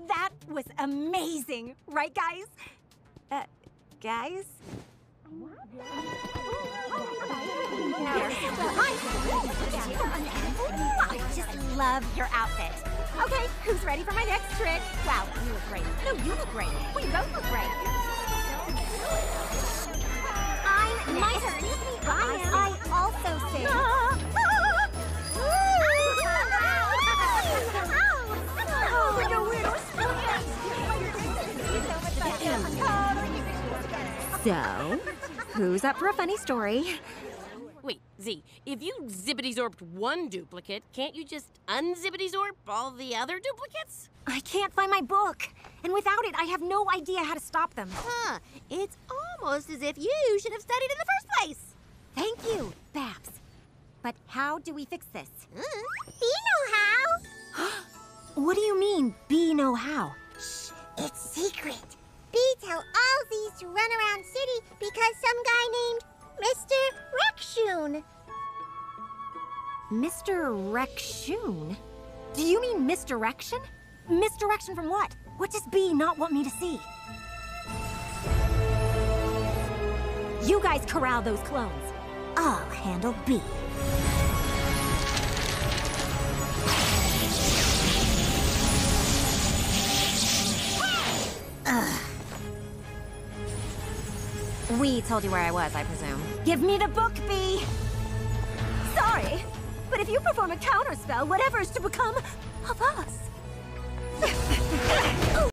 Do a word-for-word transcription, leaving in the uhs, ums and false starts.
That was amazing, right, guys? Uh, guys? I just love your outfit. Okay, who's ready for my next trick? Wow, you look great. No, you look great. We both look great. I'm my turn. Excuse me, I, I also sing. So, who's up for a funny story? Wait, Z, if you zippity-zorbed one duplicate, can't you just unzippity-zorb all the other duplicates? I can't find my book, and without it, I have no idea how to stop them. Huh, it's almost as if you should have studied in the first place. Thank you, Babs. But how do we fix this? Uh, you know how. What do you mean, be know how? Shh, it's secret. Bee tell all these to run around city because some guy named Mister Rekshoon. Mister Rekshoon? Do you mean misdirection? Misdirection from what? What does Bee not want me to see? You guys corral those clones. I'll handle Bee. Ugh. We told you where I was, I presume. Give me the book, Bee! Sorry, but if you perform a counterspell, whatever is to become of us.